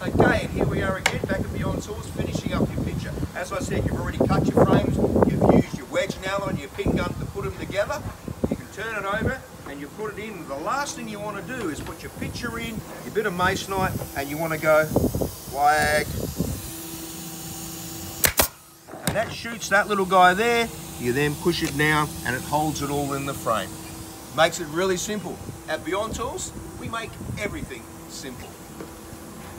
Okay, and here we are again, back at Beyond Tools, finishing up your picture. As I said, you've already cut your frames, you've used your wedge nail on your pin gun to put them together. You can turn it over and you put it in. The last thing you want to do is put your picture in, your bit of masonite, and you want to go wag. And that shoots that little guy there. You then push it down and it holds it all in the frame. Makes it really simple. At Beyond Tools, we make everything simple.